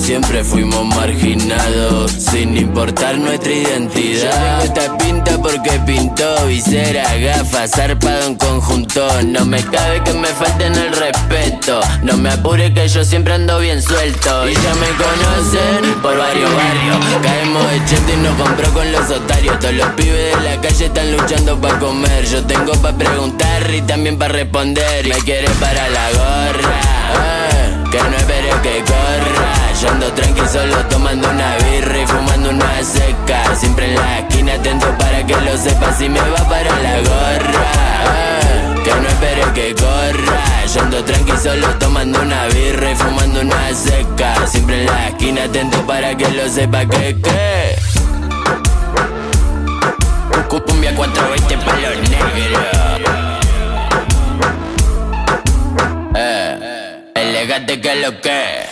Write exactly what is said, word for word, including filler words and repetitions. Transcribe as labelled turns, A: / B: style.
A: siempre fuimos marginados, sin importar nuestra identidad. Yo tengo esta pinta porque pintó visera, gafas, zarpado en conjunto. No me cabe que me falten el respeto, no me apure que yo siempre ando bien suelto. Y ya me conocen por varios barrios, caemos de cheto y nos compró con los otarios. Todos los pibes de la calle están luchando pa' comer, yo tengo pa' preguntar y también pa' responder. Me quiere para la gorra, eh, que no espere que corra. Yo ando tranqui solo tomando una birra y fumando una seca, siempre en la esquina atento para que lo sepa. Si me va para la gorra, eh, que no espere que corra. Yo ando tranqui solo tomando una birra y fumando una seca, siempre en la esquina atento para que lo sepa. Que que cumbia cuatrocientos veinte pa' los negros. Eh, elegante que lo que